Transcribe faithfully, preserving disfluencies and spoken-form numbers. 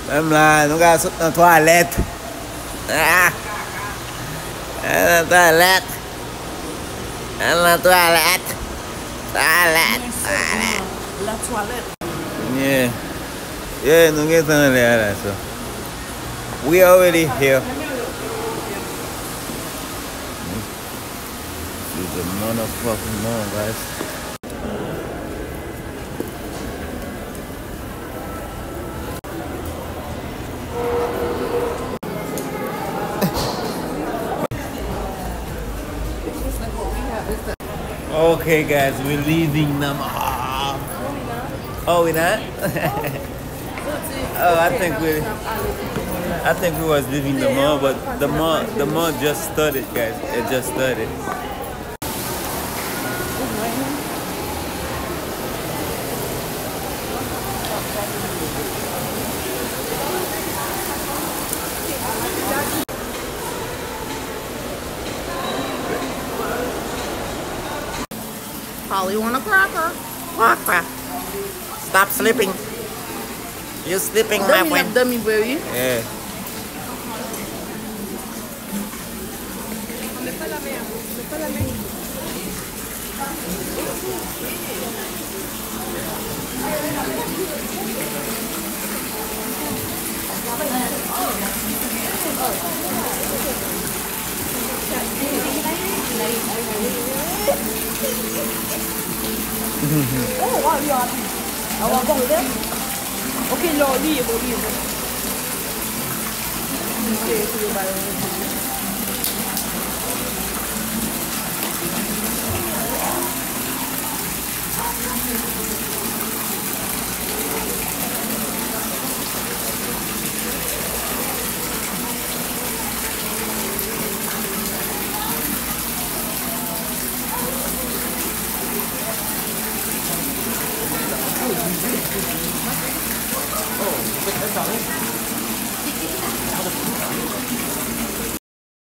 Em là chúng ta xuất toilet. À. Em là toilet. Em là toilet. Toilet. Toilet. La toilette. Yeah. Yeah, no get on there, so. We already here. This is a motherfucking mom, guys. Okay, guys, we're leaving them. Oh, oh we not? Oh, I think we, I think we was leaving the mall, but the mall, the mall just started, guys. It just started. Polly want a cracker. Cracker. Stop sleeping. You're sleeping, my Dummy friend. love dummy berry. Yeah. Oh, wow, yeah. I want to go there. Okay, no, leave, leave. Okay, so you buy Oh,